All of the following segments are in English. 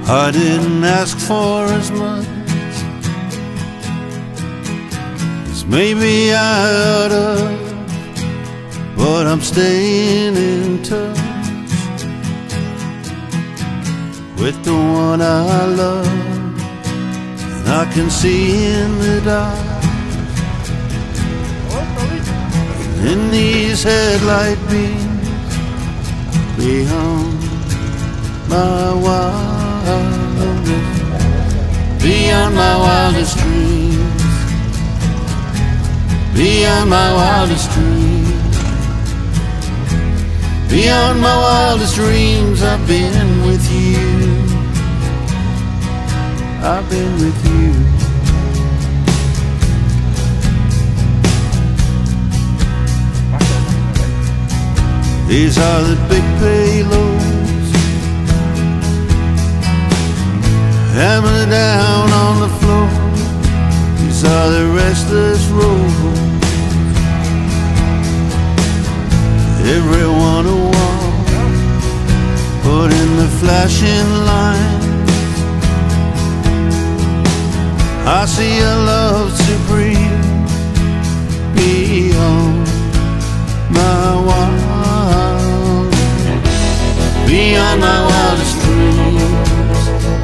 I didn't ask for as much as maybe I oughta, but I'm staying in touch with the one I love, and I can see in the dark. In these headlight beams, beyond my beyond my wildest dreams, beyond my wildest dreams, beyond my wildest dreams, I've been with you, I've been with you. These are the big payloads, hammer down on the floor. These are the restless roads, everyone a walk, put in the flashing lines. I see a love supreme beyond my beyond my wildest dreams,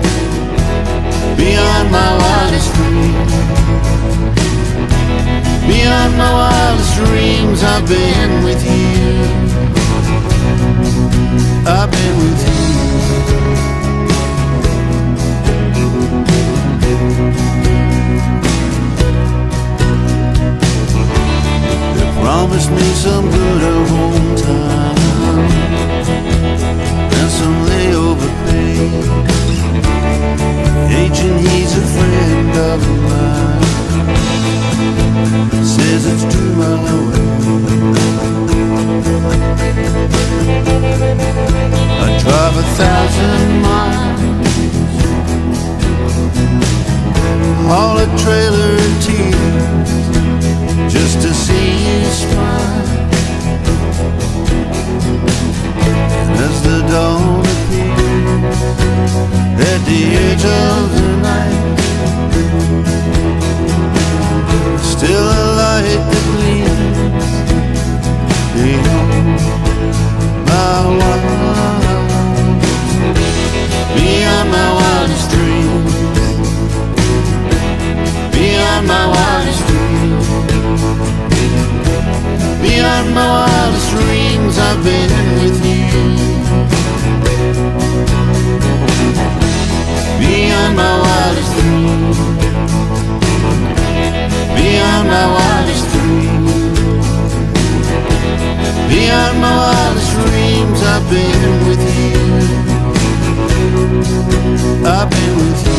beyond my wildest dreams, beyond my wildest dreams, I've been with you, I've been with you. They promised me some good at home time and some layover pay. Agent, he's a friend of mine, says it's 2 miles away. I drive 1,000 miles, haul a trailer of tears just to see you smile. As the dawn appears at the edge of the night, still a light that gleams beyond my beyond my wildest dreams, beyond my wildest dreams, beyond my wildest dreams, I've been with you, beyond my wildest dreams, beyond my wildest dreams, beyond my wildest dreams, I've been with you, I've been with you.